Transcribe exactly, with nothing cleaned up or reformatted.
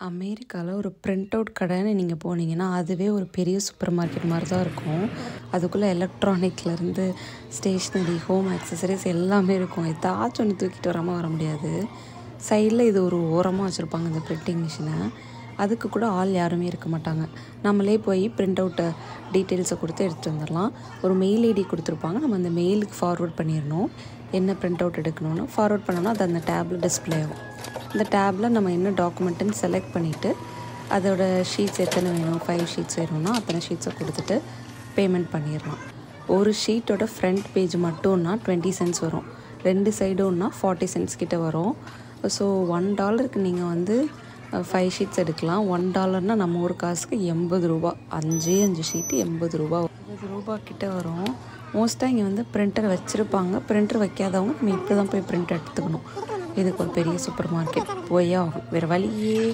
அமெரிக்கால ஒரு print out கடைன்னு நீங்க போனீங்கன்னா, அதுவே ஒரு பெரிய சூப்பர் மார்க்கெட் மாரி தான் இருக்கும். அதுக்குள்ள எலக்ட்ரானிக்லேருந்து ஸ்டேஷ்னரி, ஹோம் ஆக்சஸரீஸ் எல்லாமே இருக்கும். ஏதாச்சும் ஒண்ணு தூக்கிட்டு வராம வர முடியாது. சைடில் இது ஒரு ஓரமாக வச்சுருப்பாங்க இந்த பிரிண்டிங் மிஷினை. அதுக்கு கூட ஆள் யாருமே இருக்க மாட்டாங்க. நம்மளே போய் பிரிண்ட் அவுட்டை டீட்டெயில்ஸை கொடுத்து எடுத்துகிட்டு வந்துடலாம். ஒரு மெயில் ஐடி கொடுத்துருப்பாங்க. நம்ம அந்த மெயிலுக்கு ஃபார்வர்ட் பண்ணிடணும். என்ன பிரிண்ட் அவுட் எடுக்கணும்னு ஃபார்வர்ட் பண்ணோன்னா அது அந்த டேப்பில் டிஸ்பிளே ஆகும். இந்த டேப்பில் நம்ம என்ன டாக்குமெண்ட்டுன்னு செலக்ட் பண்ணிவிட்டு அதோட ஷீட்ஸ் எத்தனை வேணும், ஃபைவ் ஷீட்ஸ் வேணும்னா அத்தனை ஷீட்ஸை கொடுத்துட்டு பேமெண்ட் பண்ணிடலாம். ஒரு ஷீட்டோட ஃப்ரண்ட் பேஜ் மட்டும்னா டுவெண்ட்டி சென்ட்ஸ் வரும். ரெண்டு சைடும்னா ஃபார்ட்டி சென்ட்ஸ் கிட்ட வரும். ஸோ ஒன் டாலருக்கு நீங்கள் வந்து ஃபைவ் ஷீட்ஸ் எடுக்கலாம். ஒன் டாலர்னால் நம்ம ஒரு காசுக்கு எண்பது ரூபா. அஞ்சே அஞ்சு ஷீட்டு எண்பது ரூபா எண்பது ரூபா கிட்ட வரும். மோஸ்ட்டாக இங்கே வந்து பிரிண்டர் வச்சுருப்பாங்க. பிரிண்டர் வைக்காதவங்க நம்ம இப்படி தான் போய் பிரிண்ட் எடுத்துக்கணும். இதுக்கு ஒரு பெரிய சூப்பர் மார்க்கெட் போயே ஆகும். வேறு வழியே